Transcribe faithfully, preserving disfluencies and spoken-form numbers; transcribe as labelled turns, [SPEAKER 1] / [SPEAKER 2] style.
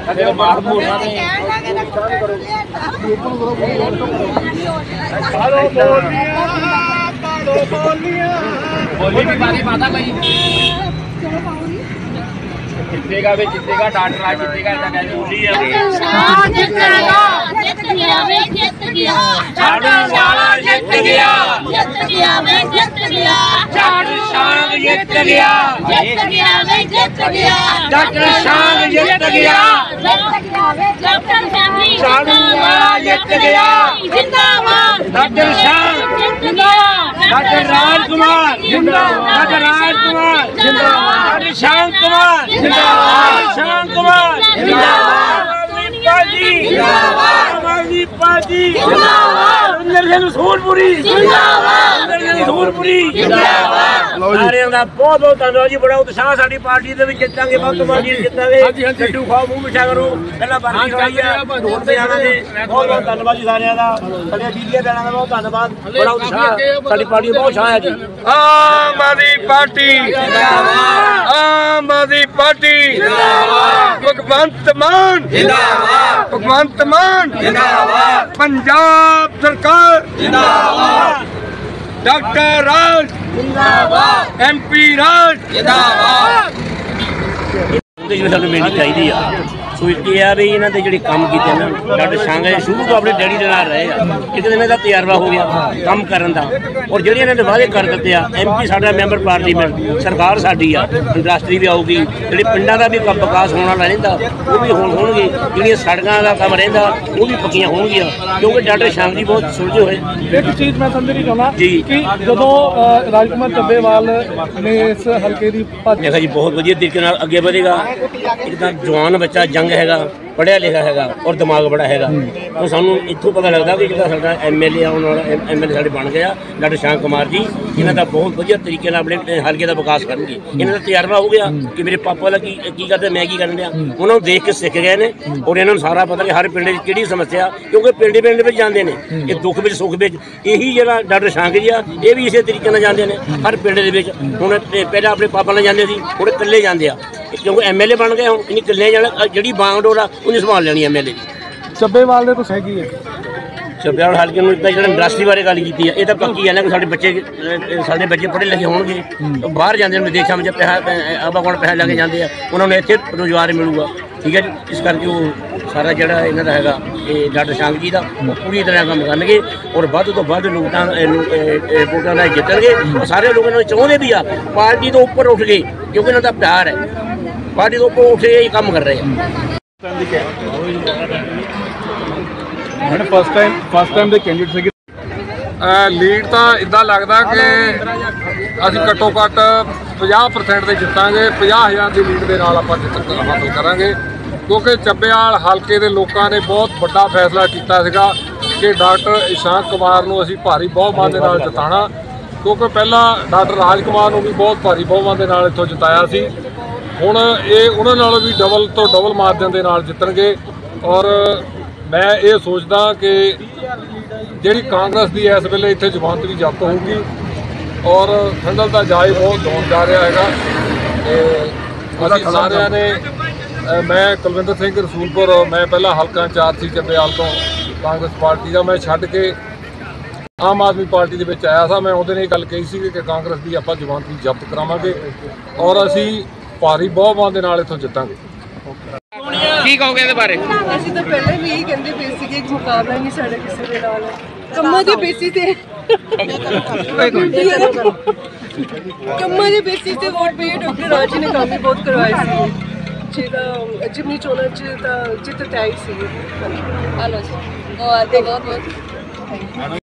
[SPEAKER 1] जितेगा वे जितेगा doctor आज जितेगा ऐसा कहते बोली है
[SPEAKER 2] जितेगा जित गया वे जित गया
[SPEAKER 1] झाड़ू शाला जित गया
[SPEAKER 2] जित गया वे जित गया
[SPEAKER 1] झाड़ू शांग जित गया
[SPEAKER 2] जित गया वे जित गया
[SPEAKER 1] डॉक्टर शांग जित गया
[SPEAKER 2] डॉक्टर शांगी
[SPEAKER 1] झाड़ू वाला जित गया
[SPEAKER 2] जिंदाबाद
[SPEAKER 1] डॉक्टर शांग
[SPEAKER 2] जित गया
[SPEAKER 1] डॉक्टर राजकुमार जिंदाबाद डॉक्टर राजकुमार जिंदाबाद डॉक्टर शांत कुमार जिंदाबाद शांत कुमार जिंदाबाद पार्टी जिंदाबाद आदमी पार्टी जिंदाबाद अंदर से सूरपुरी जिंदाबाद अंदर से सूरपुरी जिंदाबाद सारे ਦਾ ਬਹੁਤ ਬਹੁਤ ਧੰਨਵਾਦ ਜੀ ਬੜਾ ਉਤਸ਼ਾਹ ਸਾਡੀ ਪਾਰਟੀ ਦੇ ਵਿੱਚ ਜਿੱਤਾਂਗੇ ਬਹੁਤ ਪਾਰਟੀ ਜਿੱਤਾਂਗੇ ਲੱਡੂ ਖਾਓ ਮੂੰਹ ਮਿੱਠਾ ਕਰੋ ਪਹਿਲਾਂ ਪਾਰਟੀ ਚਾਹੀਏ ਢੋਲ ਤੇ ਆਵਾਂਗੇ ਬਹੁਤ ਬਹੁਤ ਧੰਨਵਾਦ ਜੀ ਸਾਰਿਆਂ ਦਾ ਸਾਡੇ ਬੀਜੀਏ ਭੈਣਾਂ ਦਾ ਬਹੁਤ ਧੰਨਵਾਦ ਬੜਾ ਉਤਸ਼ਾਹ ਸਾਡੀ ਪਾਰਟੀ ਬਹੁਤ ਉਤਸ਼ਾਹ ਹੈ ਜੀ ਆਮ ਆਦਮੀ ਪਾਰਟੀ ਜਿੰਦਾਬਾਦ ਆਮ ਆਦਮੀ ਪਾਰਟੀ ਜਿੰਦਾਬਾਦ ਭਗਵੰਤ ਮਾਨ ਜਿੰਦਾਬਾਦ ਭਗਵੰਤ ਮਾਨ ਜਿੰਦਾਬਾਦ ਪੰਜਾਬ ਸਰਕਾਰ ਜਿੰਦਾਬਾਦ डॉक्टर राज जिंदाबाद एमपी राज जिंदाबाद सानू मिलनी चाहिए सो ये आ भी इन्होंने जोड़े काम किए ना डॉक्टर शांग शुरू तो अपने डैडी के नाल रहे एक दिन का तजर्बा हो गया काम करने का और जो इन्होंने वादे कर दिते एम पी साडा मैंबर पार्लीमेंट सरकार साडी आ इंडस्ट्री भी आऊगी जो पिंडों का भी विकास होने वाला रहिंदा वो भी होण होणगे जिहड़ियां सड़कों का काम रहिंदा वो भी पक्कियां होणगियां क्योंकि डॉक्टर शांग जी बहुत सुलझे हुए
[SPEAKER 3] एक चीज़ मैं समझनी चाहना
[SPEAKER 1] जी
[SPEAKER 3] कि जदों राजकुमार ਚੱਬੇਵਾਲ ने इस हल्के की
[SPEAKER 1] देखा जी बहुत वधिया तरीके नाल अगे बढ़ेगा एकदम जवान बच्चा जंग हैगा पढ़िया लिखा हैगा और दिमाग बड़ा हैगा तो सानू इत्थों पता लगता कि जो साडा एम एल ए आने वाला एम एल ए साडे बन गया डॉक्टर शांग कुमार जी इन्हां दा बहुत वधिया तरीके नाल अपने हल्के का विकास करनगे इन्हां दा तजर्बा हो गया कि मेरे पापा दा की की करदे मैं की करन दिया उन्हां नूं देख के सीख गए ने और इन्हां नूं सारा पता कि हर पिंड च किहड़ी समस्या क्योंकि पिंड पिंड विच जांदे ने ये दुख विच सुख विच यही जिहड़ा डॉक्टर शांग जी आ ये भी इसे तरीके नाल जांदे ने हर पिंड दे विच हुण पहलां अपने पापा नाल जांदे सी हुण इकल्ले जांदे आ क्योंकि एम एल ए बन गए हुण इन्हीं इकल्ले जाना जिहड़ी बागडोर आ उन्हें संभाल लेनी एम एल ए
[SPEAKER 3] ਚੱਬੇਵਾਲ ਦੇ ਕੁਛ ਹੈਗੀ ਹੈ
[SPEAKER 1] ਚੱਬੇਵਾਲ हल्के में जो इंडस्ट्री बारे गल की है ये तो पक्की है ना कि साढ़े बच्चे साढ़े बच्चे पढ़े लिखे होंगे तो बाहर जाते हैं विदेशों में पैसा आबा कौन पैसा लैके जाते हैं उन्होंने इतने रोजगार मिलूगा ठीक है जी इस करके वो सारा जोड़ा इन्हों का है ये डॉक्टर शांग जी का पूरी तरह काम करनगे और वध तो वध लोगों वोटों का जितणगे और सारे लोग इन्होंने चाहते भी आ पार्टी तो उपर उठ गए क्योंकि इन्हों का प्यार है पार्टी तो उपर उठ के ये काम कर रहे हैं
[SPEAKER 3] फस्ट टाइम फस्ट टाइम ਦੇ ਕੈਂਡੀਡੇਟ ਸੀਗੇ
[SPEAKER 4] ਲੀਡ ਤਾਂ ਇਦਾਂ ਲੱਗਦਾ ਕਿ ਅਸੀਂ ਘੱਟੋ ਘੱਟ ਪੰਜਾਹ ਪਰਸੈਂਟ ਦੇ ਜਿੱਤਾਂਗੇ ਪੰਜਾਹ ਹਜ਼ਾਰ ਦੀ ਲੀਡ ਦੇ ਨਾਲ ਆਪਾਂ ਜਿੱਤ ਹਾਸਲ ਕਰਾਂਗੇ ਕਿਉਂਕਿ ਚੱਬੇਵਾਲ ਹਲਕੇ ਦੇ ਲੋਕਾਂ ਨੇ ਬਹੁਤ ਵੱਡਾ ਫੈਸਲਾ ਕੀਤਾ ਸੀਗਾ ਕਿ ਡਾਕਟਰ ਇਸ਼ਾਂਕ ਕੁਮਾਰ ਨੂੰ ਅਸੀਂ ਭਾਰੀ ਬਹੁਮਤ ਦੇ ਨਾਲ ਜਿਤਾਉਣਾ ਕਿਉਂਕਿ ਪਹਿਲਾਂ ਡਾਕਟਰ ਰਾਜਕੁਮਾਰ ਨੂੰ ਵੀ ਬਹੁਤ ਭਾਰੀ ਬਹੁਮਤ ਦੇ ਨਾਲ ਇੱਥੋਂ ਜਿਤਾਇਆ ਸੀ ਹੁਣ ਇਹ ਉਹਨਾਂ ਨਾਲੋਂ ਵੀ ਡਬਲ ਤੋਂ ਡਬਲ ਮਾਰਜਨ ਦੇ ਨਾਲ ਜਿੱਤਣਗੇ ਔਰ मैं ये सोचदा कि जिहड़ी कांग्रेस की इस वेले इत्थे जमानत भी जब्त होगी और ठंडल का जाए बहुत होने जा रहा है असीं सारिਆਂ ने मैं कुलविंदर सिंह रसूलपुर मैं पहला हल्का इंचार्ज सी ਚੱਬੇਵਾਲ तो कांग्रेस पार्टी का मैं छड्ड के आम आदमी पार्टी के विच आया था मैं उहदे ने गल कही सी कि कांग्रेस की आपां जमानत भी जब्त करावांगे और असीं भारी बहुमत दे नाल इत्थों जित्तांगे
[SPEAKER 1] की कहोगे इहदे बारे
[SPEAKER 5] ਅਸੀਂ ਤਾਂ ਪਹਿਲੇ ਵੀ ਇਹੀ ਕਹਿੰਦੇ ਪਏ ਸੀ ਕਿ ਇੱਕ ਮੁਕਾਬਲਾ ਨਹੀਂ ਸਾਡੇ ਕਿਸੇ ਦੇ ਨਾਲ ਕੰਮਾਂ ਦੇ ਬੇਸਿਸ ਤੇ ਕੰਮਾਂ ਦੇ ਬੇਸਿਸ ਤੇ ਵੋਟ ਪਈ ਡਾਕਟਰ ਰਾਜ ਜੀ ਨੇ ਕੰਮ ਵੀ ਬਹੁਤ ਕਰਵਾਏ ਸੀ ਜਿਹਦਾ ਜਿਮਨੀ ਚੋਣਾਂ 'ਚ ਤਾਂ ਜਿੱਤ ਤੈਅ ਸੀ। ਹਲੋ ਜੀ ਉਹ ਆਦੇ ਬਹੁਤ ਬਹੁਤ